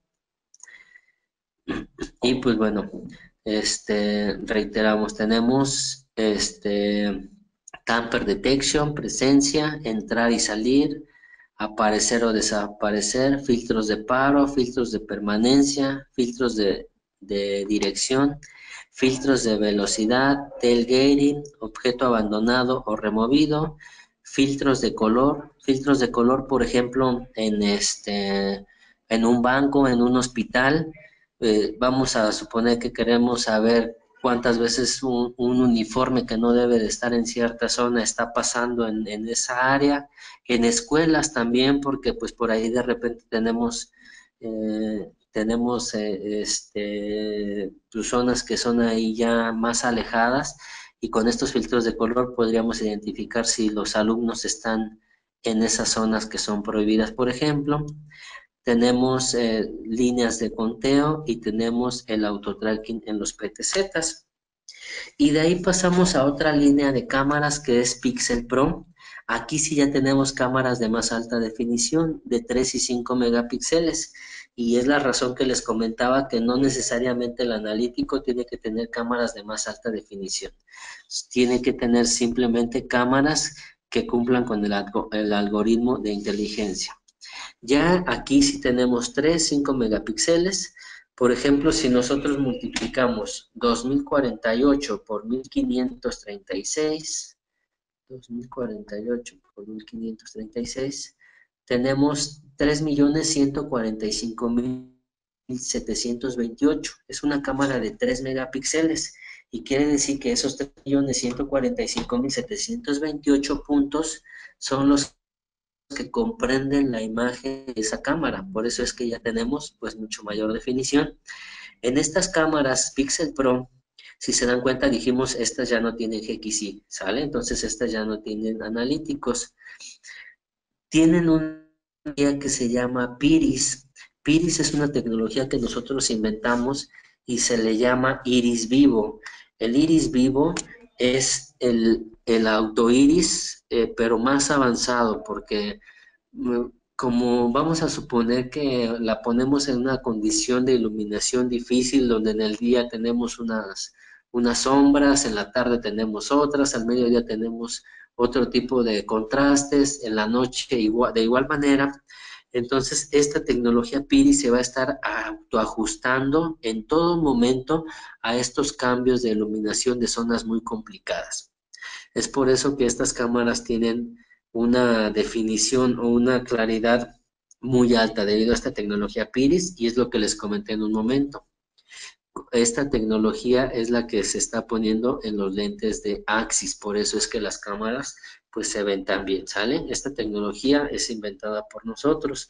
Y pues bueno, este, reiteramos, tenemos este, tamper detection, presencia, entrar y salir, aparecer o desaparecer, filtros de paro, filtros de permanencia, filtros de, de dirección, filtros de velocidad, tailgating, objeto abandonado o removido, filtros de color, filtros de color, por ejemplo, en este, en un banco, en un hospital. Eh, vamos a suponer que queremos saber cuántas veces un, un, uniforme que no debe de estar en cierta zona está pasando en, en esa área, en escuelas también, porque pues por ahí de repente tenemos, eh, tenemos eh, este, pues, zonas que son ahí ya más alejadas, y con estos filtros de color podríamos identificar si los alumnos están en esas zonas que son prohibidas, por ejemplo. Tenemos eh, líneas de conteo y tenemos el autotracking en los P T Zs. Y de ahí pasamos a otra línea de cámaras que es Pixel Pro. Aquí sí ya tenemos cámaras de más alta definición, de tres y cinco megapíxeles. Y es la razón que les comentaba que no necesariamente el analítico tiene que tener cámaras de más alta definición. Tiene que tener simplemente cámaras que cumplan con el, el algoritmo de inteligencia. Ya aquí sí tenemos tres, cinco megapíxeles. Por ejemplo, si nosotros multiplicamos dos mil cuarenta y ocho por mil quinientos treinta y seis, dos mil cuarenta y ocho por mil quinientos treinta y seis, tenemos tres millones ciento cuarenta y cinco mil setecientos veintiocho. Es una cámara de tres megapíxeles y quiere decir que esos tres millones ciento cuarenta y cinco mil setecientos veintiocho puntos son los que comprenden la imagen de esa cámara. Por eso es que ya tenemos pues mucho mayor definición. En estas cámaras Pixel Pro, si se dan cuenta, dijimos, estas ya no tienen G X I, ¿sale? Entonces estas ya no tienen analíticos. Tienen una tecnología que se llama Piris. Piris es una tecnología que nosotros inventamos y se le llama iris vivo. El iris vivo es el, el autoiris, eh, pero más avanzado, porque mm, como vamos a suponer que la ponemos en una condición de iluminación difícil, donde en el día tenemos unas, unas sombras, en la tarde tenemos otras, al mediodía tenemos otro tipo de contrastes, en la noche igual, de igual manera. Entonces, esta tecnología Piri se va a estar autoajustando en todo momento a estos cambios de iluminación de zonas muy complicadas. Es por eso que estas cámaras tienen una definición o una claridad muy alta debido a esta tecnología Piris, y es lo que les comenté en un momento. Esta tecnología es la que se está poniendo en los lentes de Axis, por eso es que las cámaras pues se ven tan bien, ¿sale? Esta tecnología es inventada por nosotros.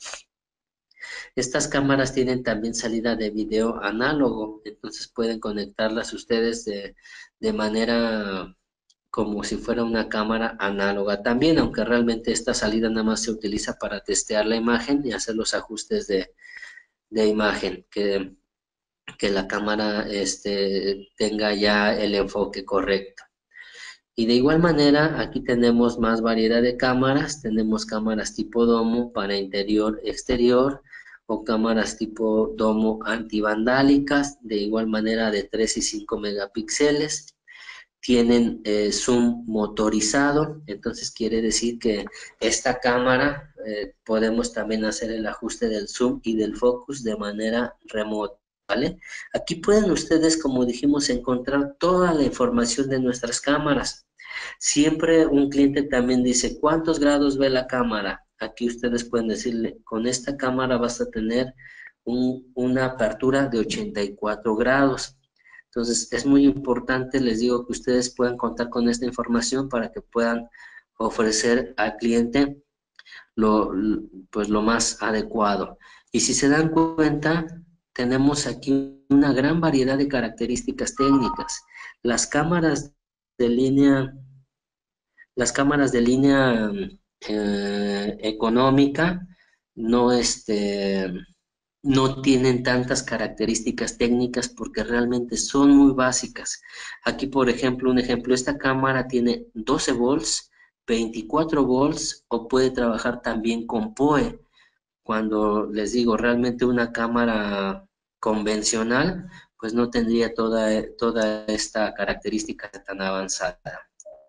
Estas cámaras tienen también salida de video análogo, entonces pueden conectarlas ustedes de, de manera como si fuera una cámara análoga también, aunque realmente esta salida nada más se utiliza para testear la imagen y hacer los ajustes de, de imagen, que, que la cámara este, tenga ya el enfoque correcto. Y de igual manera, aquí tenemos más variedad de cámaras. Tenemos cámaras tipo domo para interior, exterior, o cámaras tipo domo antivandálicas, de igual manera de tres y cinco megapíxeles. Tienen eh, zoom motorizado, entonces quiere decir que esta cámara eh, podemos también hacer el ajuste del zoom y del focus de manera remota, ¿vale? Aquí pueden ustedes, como dijimos, encontrar toda la información de nuestras cámaras. Siempre un cliente también dice, ¿cuántos grados ve la cámara? Aquí ustedes pueden decirle, con esta cámara vas a tener un, una apertura de ochenta y cuatro grados. Entonces, es muy importante, les digo, que ustedes puedan contar con esta información para que puedan ofrecer al cliente lo, pues, lo más adecuado. Y si se dan cuenta, tenemos aquí una gran variedad de características técnicas. Las cámaras de línea, las cámaras de línea eh, económica no, este, no tienen tantas características técnicas porque realmente son muy básicas. Aquí, por ejemplo, un ejemplo, esta cámara tiene doce volts, veinticuatro volts, o puede trabajar también con P O E. Cuando les digo, realmente una cámara convencional, pues no tendría toda, toda esta característica tan avanzada.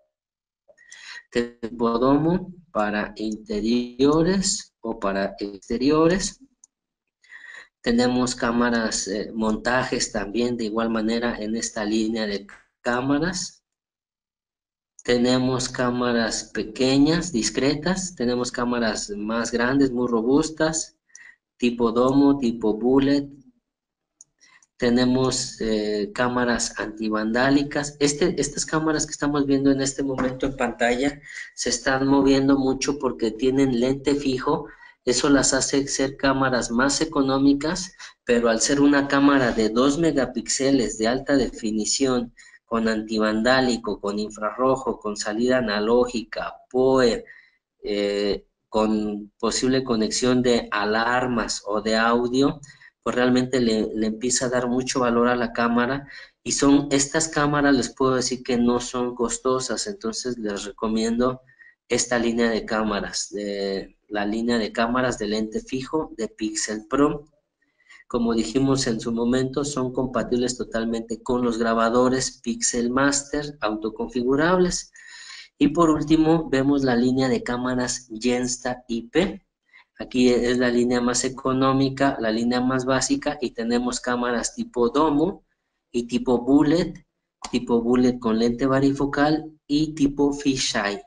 Tipo domo para interiores o para exteriores. Tenemos cámaras, eh, montajes también de igual manera en esta línea de cámaras. Tenemos cámaras pequeñas, discretas. Tenemos cámaras más grandes, muy robustas, tipo domo, tipo bullet. Tenemos eh, cámaras antivandálicas. Este, estas cámaras que estamos viendo en este momento en pantalla se están moviendo mucho porque tienen lente fijo. Eso las hace ser cámaras más económicas, pero al ser una cámara de dos megapíxeles de alta definición, con antivandálico, con infrarrojo, con salida analógica, P O E, eh, con posible conexión de alarmas o de audio, pues realmente le, le empieza a dar mucho valor a la cámara. Y son estas cámaras, les puedo decir que no son costosas, entonces les recomiendo esta línea de cámaras, de, la línea de cámaras de lente fijo de Pixel Pro. Como dijimos en su momento, son compatibles totalmente con los grabadores Pixel Master autoconfigurables. Y por último, vemos la línea de cámaras Gensta I P. Aquí es la línea más económica, la línea más básica, y tenemos cámaras tipo domo y tipo bullet, tipo bullet con lente varifocal y tipo fisheye.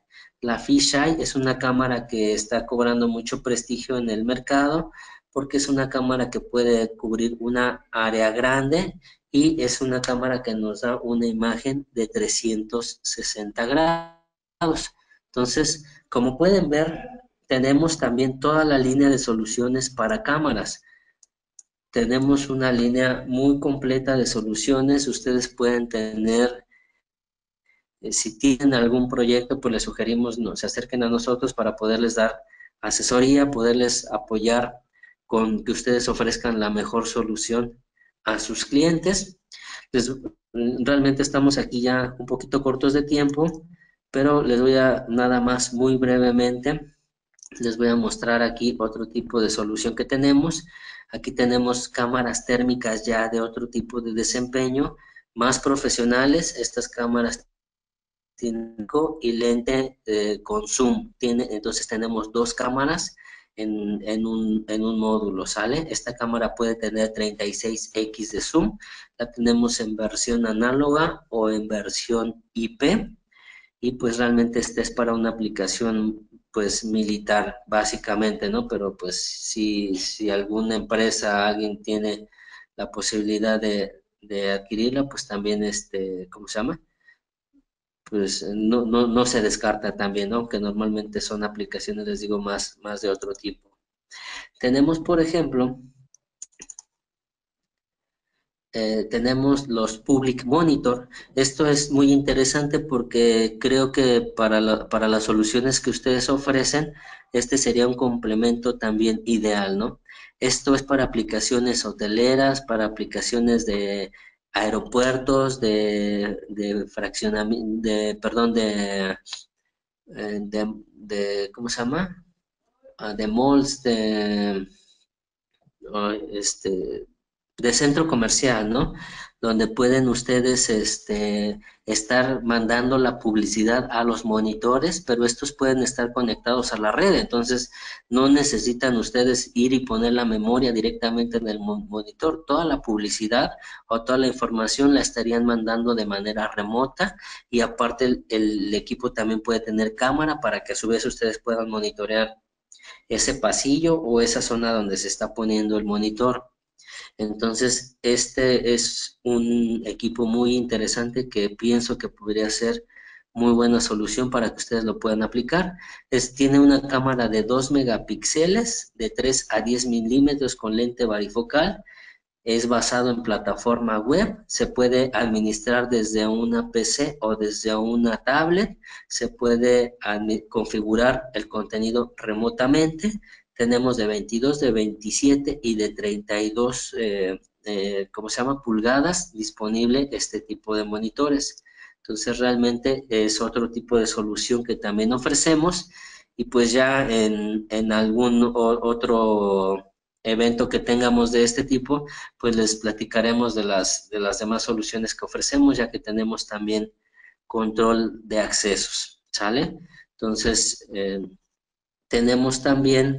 La Fisheye es una cámara que está cobrando mucho prestigio en el mercado porque es una cámara que puede cubrir una área grande y es una cámara que nos da una imagen de trescientos sesenta grados. Entonces, como pueden ver, tenemos también toda la línea de soluciones para cámaras. Tenemos una línea muy completa de soluciones. Ustedes pueden tener, eh, si tienen algún proyecto, pues les sugerimos nos se acerquen a nosotros para poderles dar asesoría, poderles apoyar con que ustedes ofrezcan la mejor solución a sus clientes. Les, realmente estamos aquí ya un poquito cortos de tiempo, pero les voy a nada más muy brevemente, les voy a mostrar aquí otro tipo de solución que tenemos. Aquí tenemos cámaras térmicas ya de otro tipo de desempeño, más profesionales. Estas cámaras tienen y lente eh, con zoom. Tiene, entonces tenemos dos cámaras en, en, un, en un módulo, ¿sale? Esta cámara puede tener treinta y seis equis de zoom. La tenemos en versión análoga o en versión I P. Y pues realmente esta es para una aplicación pues militar básicamente, ¿no? Pero pues si, si alguna empresa, alguien tiene la posibilidad de, de adquirirla, pues también este, ¿cómo se llama? Pues no, no, no se descarta también, ¿no? Que normalmente son aplicaciones, les digo, más, más de otro tipo. Tenemos, por ejemplo, Eh, tenemos los Public Monitor. Esto es muy interesante porque creo que para, la, para las soluciones que ustedes ofrecen, este sería un complemento también ideal, ¿no? Esto es para aplicaciones hoteleras, para aplicaciones de aeropuertos, de, de fraccionamiento, de, perdón, de, eh, de, de, ¿cómo se llama? Ah, de malls, de, oh, este, de centro comercial, ¿no? Donde pueden ustedes este, estar mandando la publicidad a los monitores, pero estos pueden estar conectados a la red, entonces no necesitan ustedes ir y poner la memoria directamente en el monitor. Toda la publicidad o toda la información la estarían mandando de manera remota y aparte el, el equipo también puede tener cámara para que a su vez ustedes puedan monitorear ese pasillo o esa zona donde se está poniendo el monitor. Entonces, este es un equipo muy interesante que pienso que podría ser muy buena solución para que ustedes lo puedan aplicar. Es, tiene una cámara de dos megapíxeles, de tres a diez milímetros con lente varifocal. Es basado en plataforma web, se puede administrar desde una P C o desde una tablet, se puede configurar el contenido remotamente. Tenemos de veintidós, de veintisiete y de treinta y dos, eh, eh, ¿cómo se llama? Pulgadas disponible este tipo de monitores. Entonces realmente es otro tipo de solución que también ofrecemos y pues ya en, en algún otro evento que tengamos de este tipo, pues les platicaremos de las, de las demás soluciones que ofrecemos, ya que tenemos también control de accesos, ¿sale? Entonces, eh, tenemos también,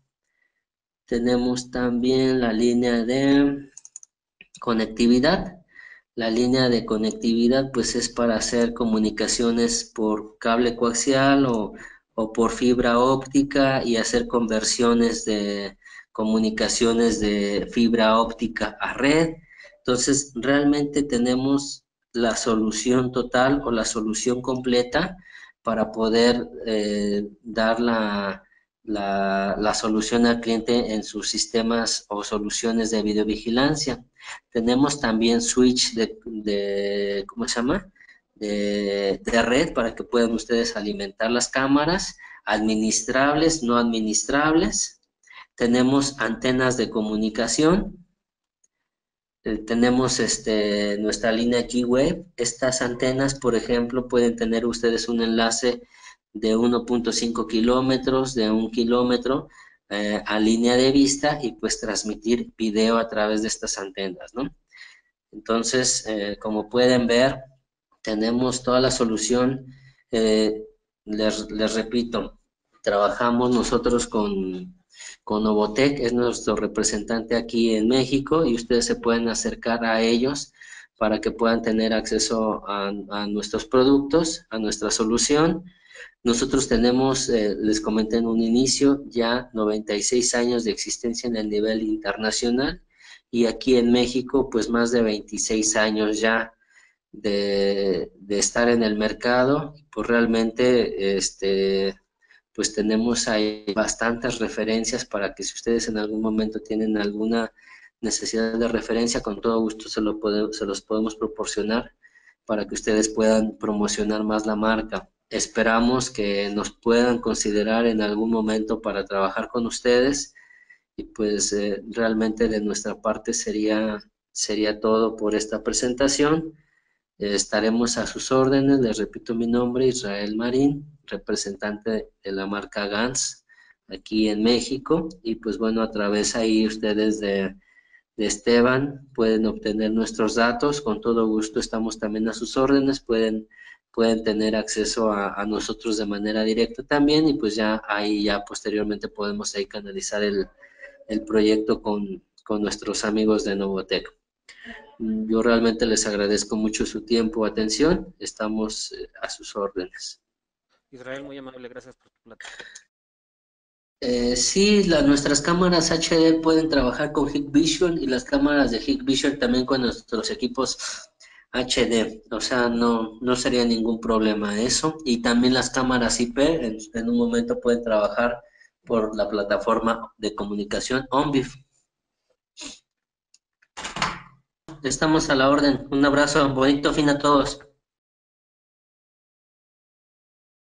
tenemos también la línea de conectividad. La línea de conectividad, pues es para hacer comunicaciones por cable coaxial o, o por fibra óptica y hacer conversiones de comunicaciones de fibra óptica a red. Entonces, realmente tenemos la solución total o la solución completa para poder eh, dar la, la, la solución al cliente en sus sistemas o soluciones de videovigilancia. Tenemos también switch de, de ¿cómo se llama? De, de red para que puedan ustedes alimentar las cámaras, administrables, no administrables. Tenemos antenas de comunicación. Eh, tenemos este, nuestra línea G-Wave. Estas antenas, por ejemplo, pueden tener ustedes un enlace de uno punto cinco kilómetros, de un kilómetro, eh, a línea de vista y pues transmitir video a través de estas antenas, ¿no? Entonces, eh, como pueden ver, tenemos toda la solución. Eh, les, les repito, trabajamos nosotros con, con Novotec, es nuestro representante aquí en México y ustedes se pueden acercar a ellos para que puedan tener acceso a, a nuestros productos, a nuestra solución. Nosotros tenemos, eh, les comenté en un inicio, ya noventa y seis años de existencia en el nivel internacional y aquí en México pues más de veintiséis años ya de, de estar en el mercado. Pues realmente este, pues tenemos ahí bastantes referencias para que si ustedes en algún momento tienen alguna necesidad de referencia, con todo gusto se, lo podemos, se los podemos proporcionar para que ustedes puedan promocionar más la marca. Esperamos que nos puedan considerar en algún momento para trabajar con ustedes y pues eh, realmente de nuestra parte sería, sería todo por esta presentación. Eh, estaremos a sus órdenes, les repito mi nombre, Israel Marín, representante de la marca Gans aquí en México y pues bueno, a través ahí ustedes de de Esteban, pueden obtener nuestros datos, con todo gusto estamos también a sus órdenes, pueden, pueden tener acceso a, a nosotros de manera directa también y pues ya ahí ya posteriormente podemos ahí canalizar el, el proyecto con, con nuestros amigos de Novotec. Yo realmente les agradezco mucho su tiempo, atención, estamos eh, a sus órdenes. Israel, muy amable, gracias por tu plática. Eh, sí, la- nuestras cámaras H D pueden trabajar con Hikvision y las cámaras de Hikvision también con nuestros equipos H D, o sea, no, no sería ningún problema eso. Y también las cámaras I P en, en un momento pueden trabajar por la plataforma de comunicación OnVIF. Estamos a la orden. Un abrazo, bonito fin a todos.